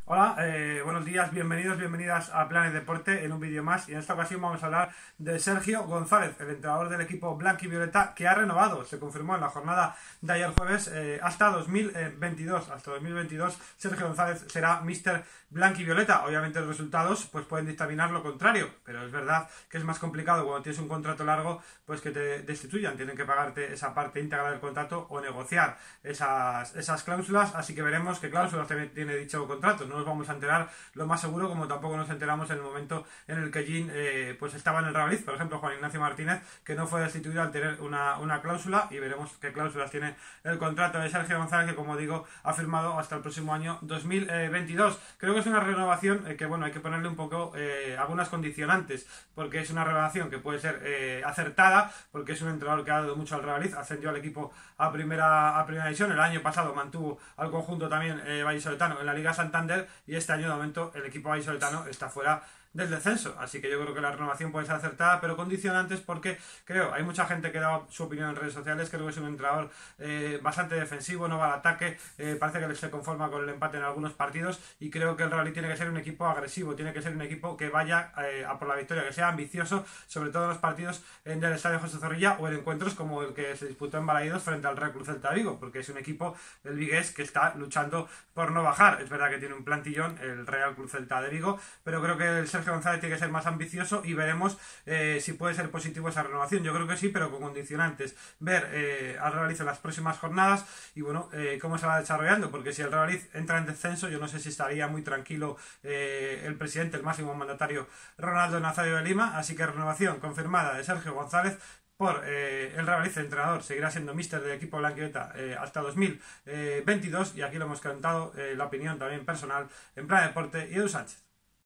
Hola, buenos días, bienvenidos, bienvenidas a Planet Deporte en un vídeo más y en esta ocasión vamos a hablar de Sergio González, el entrenador del equipo blanquivioleta que ha renovado, se confirmó en la jornada de ayer jueves hasta 2022. Hasta 2022 Sergio González será Mister Blanquivioleta. Obviamente los resultados pues pueden dictaminar lo contrario, pero es verdad que es más complicado cuando tienes un contrato largo pues que te destituyan, tienen que pagarte esa parte íntegra del contrato o negociar esas cláusulas, así que veremos qué cláusulas tiene dicho contrato. No nos vamos a enterar lo más seguro, como tampoco nos enteramos en el momento en el que Gin pues estaba en el Real Madrid, por ejemplo Juan Ignacio Martínez, que no fue destituido al tener una cláusula, y veremos qué cláusulas tiene el contrato de Sergio González, que como digo ha firmado hasta el próximo año 2022. Creo que es una renovación que bueno, hay que ponerle un poco algunas condicionantes, porque es una renovación que puede ser acertada, porque es un entrenador que ha dado mucho al Real Madrid, ascendió al equipo a primera división, el año pasado mantuvo al conjunto también vallisoletano en la Liga Santander, y este año de momento el equipo vallisoletano está fuera del descenso, así que yo creo que la renovación puede ser acertada, pero condicionantes, porque creo, hay mucha gente que da su opinión en redes sociales. Creo que es un entrenador bastante defensivo, no va al ataque, parece que se conforma con el empate en algunos partidos, y creo que el Real Madrid tiene que ser un equipo agresivo, tiene que ser un equipo que vaya a por la victoria, que sea ambicioso, sobre todo en los partidos del Estadio José Zorrilla o en encuentros como el que se disputó en Balaídos frente al Real Cruz Celta de Vigo, porque es un equipo, el vigués, que está luchando por no bajar. Es verdad que tiene un plantillón el Real Cruz Celta de Vigo, pero creo que el Sergio González tiene que ser más ambicioso, y veremos si puede ser positivo esa renovación. Yo creo que sí, pero con condicionantes. Ver al Real Madrid en las próximas jornadas y bueno, cómo se va desarrollando, porque si el Real Madrid entra en descenso, yo no sé si estaría muy tranquilo el presidente, el máximo mandatario Ronaldo Nazario de Lima. Así que renovación confirmada de Sergio González por el Real Madrid. El entrenador seguirá siendo míster del equipo blanquivioleta hasta 2022, y aquí lo hemos contado, la opinión también personal en Plan Deporte y Edu Sánchez.